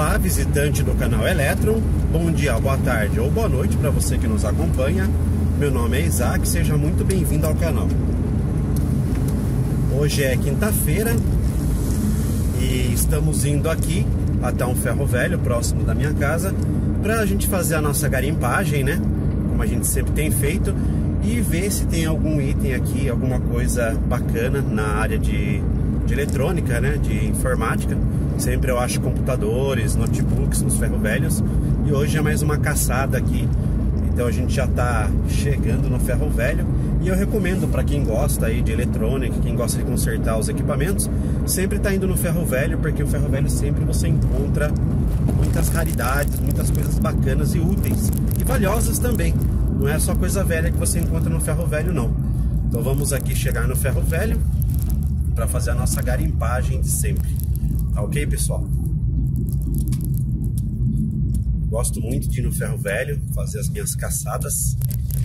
Olá, visitante do canal Eletron, bom dia, boa tarde ou boa noite para você que nos acompanha. Meu nome é Isaac, seja muito bem-vindo ao canal. Hoje é quinta-feira e estamos indo aqui até um ferro velho próximo da minha casa para a gente fazer a nossa garimpagem, né? Como a gente sempre tem feito, e ver se tem algum item aqui, alguma coisa bacana na área de eletrônica, né? De informática. Sempre eu acho computadores, notebooks nos ferro velhos, e hoje é mais uma caçada aqui. Então a gente já está chegando no ferro velho e eu recomendo para quem gosta aí de eletrônica, quem gosta de consertar os equipamentos, sempre tá indo no ferro velho, porque o ferro velho sempre você encontra muitas raridades, muitas coisas bacanas e úteis e valiosas também. Não é só coisa velha que você encontra no ferro velho, não. Então vamos aqui chegar no ferro velho para fazer a nossa garimpagem de sempre. Tá ok, pessoal? Gosto muito de ir no ferro velho, fazer as minhas caçadas.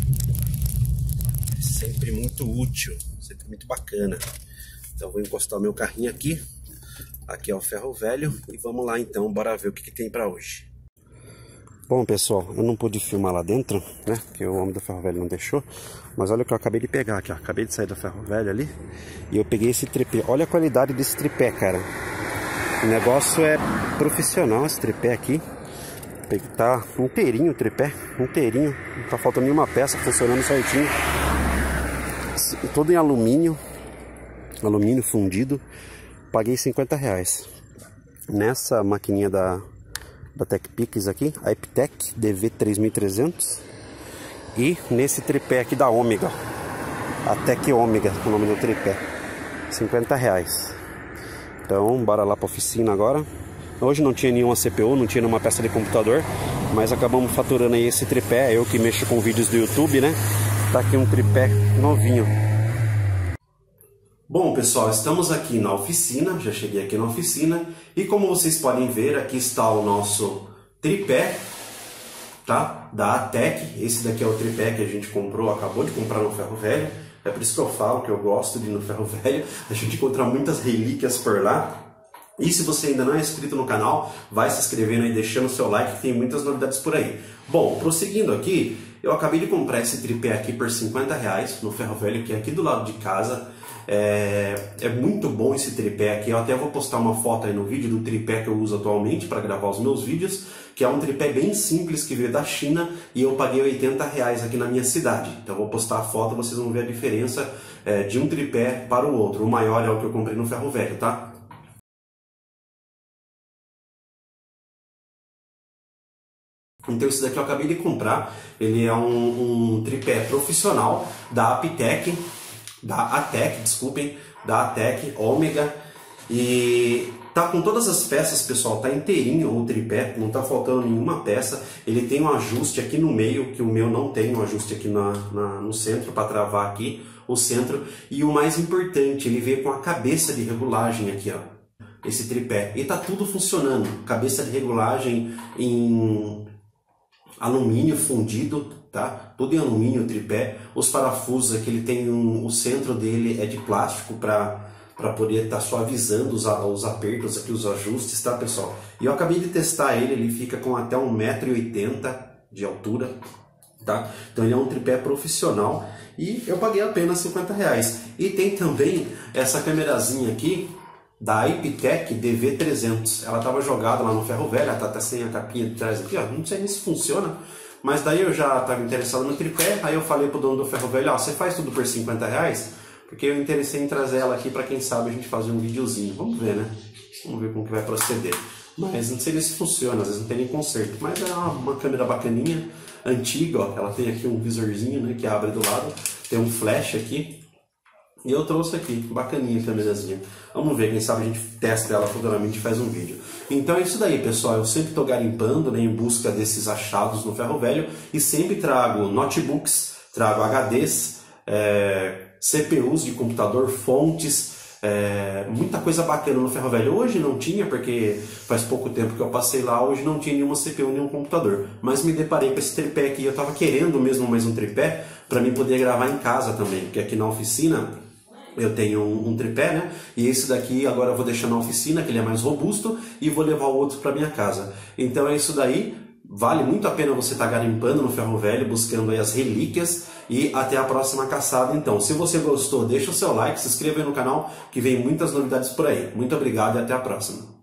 É sempre muito útil, sempre muito bacana. Então vou encostar o meu carrinho aqui. Aqui é o ferro velho e vamos lá então, bora ver o que tem para hoje. Bom, pessoal, eu não pude filmar lá dentro, né? Porque o homem do ferro velho não deixou. Mas olha o que eu acabei de pegar aqui, ó. Acabei de sair do ferro velho ali e eu peguei esse tripé. Olha a qualidade desse tripé, cara. O negócio é profissional, esse tripé aqui. Tá inteirinho o tripé, inteirinho. Não tá faltando nenhuma peça, funcionando certinho. Todo em alumínio. Alumínio fundido. Paguei R$50. Nessa maquininha da TechPix aqui, a Epitec DV3300. E nesse tripé aqui da Ômega, a Tech Ômega, o nome do tripé, R$50. Então bora lá para oficina agora. Hoje não tinha nenhuma CPU, não tinha nenhuma peça de computador, mas acabamos faturando aí esse tripé. Eu que mexo com vídeos do YouTube, né? Tá aqui um tripé novinho. Bom, pessoal, estamos aqui na oficina, já cheguei aqui na oficina e como vocês podem ver, aqui está o nosso tripé, tá? Da ATEC. Esse daqui é o tripé que a gente comprou, acabou de comprar no ferro velho. É por isso que eu falo que eu gosto de ir no ferro velho. A gente encontra muitas relíquias por lá. E se você ainda não é inscrito no canal, vai se inscrevendo aí, deixando o seu like, que tem muitas novidades por aí. Bom, prosseguindo aqui, eu acabei de comprar esse tripé aqui por R$50 no ferro velho, que é aqui do lado de casa. É muito bom esse tripé aqui. Eu até vou postar uma foto aí no vídeo do tripé que eu uso atualmente para gravar os meus vídeos, que é um tripé bem simples que veio da China e eu paguei R$80 aqui na minha cidade. Então eu vou postar a foto, vocês vão ver a diferença de um tripé para o outro. O maior é o que eu comprei no ferro velho, tá? Então esse daqui eu acabei de comprar. Ele é um tripé profissional da Epitec, da ATEC, desculpem, da ATEC Ômega, e tá com todas as peças, pessoal, tá inteirinho o tripé, não tá faltando nenhuma peça. Ele tem um ajuste aqui no meio, que o meu não tem, um ajuste aqui no centro para travar aqui o centro, e o mais importante, ele veio com a cabeça de regulagem aqui, ó, esse tripé, e tá tudo funcionando. Cabeça de regulagem em alumínio fundido, tá? Tudo em alumínio o tripé. Os parafusos aqui, ele tem o centro dele é de plástico para poder estar suavizando os apertos aqui, os ajustes, tá, pessoal? E eu acabei de testar ele fica com até 1,80 m de altura, tá? Então ele é um tripé profissional e eu paguei apenas R$50. E tem também essa câmerazinha aqui da Epitec DV300. Ela estava jogada lá no ferro velho, ela tá até sem a capinha de trás aqui, ó. Não sei nem se funciona, mas daí eu já estava interessado no tripé. Aí eu falei pro dono do ferro velho, ó, você faz tudo por R$50? Porque eu interessei em trazer ela aqui para quem sabe a gente fazer um videozinho. Vamos ver, né? Vamos ver como que vai proceder. Mas não sei nem se funciona, às vezes não tem nem conserto. Mas é uma câmera bacaninha, antiga, ó. Ela tem aqui um visorzinho, né, que abre do lado. Tem um flash aqui. E eu trouxe aqui, bacaninha a câmerazinha. Vamos ver, quem sabe a gente testa ela futuramente e faz um vídeo. Então é isso daí, pessoal. Eu sempre estou garimpando, né, em busca desses achados no ferro velho. E sempre trago notebooks, trago HDs, CPUs de computador, fontes, muita coisa bacana no ferro velho. Hoje não tinha, porque faz pouco tempo que eu passei lá. Hoje não tinha nenhuma CPU, nenhum computador. Mas me deparei com esse tripé aqui. Eu estava querendo mesmo mais um tripé para mim poder gravar em casa também. Porque aqui na oficina eu tenho um tripé, né? E esse daqui agora eu vou deixar na oficina, que ele é mais robusto, e vou levar o outro para minha casa. Então é isso daí. Vale muito a pena você estar garimpando no ferro velho, buscando aí as relíquias, e até a próxima caçada. Então, se você gostou, deixa o seu like, se inscreva aí no canal, que vem muitas novidades por aí. Muito obrigado e até a próxima.